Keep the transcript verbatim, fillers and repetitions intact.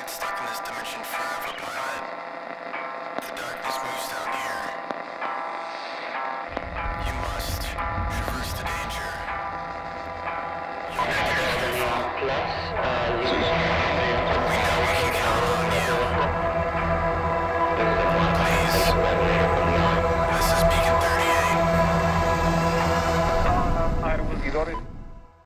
get stuck in this dimension forever, but the darkness moves down here. You must traverse the danger. You'll make it as your fault. Plus, uh,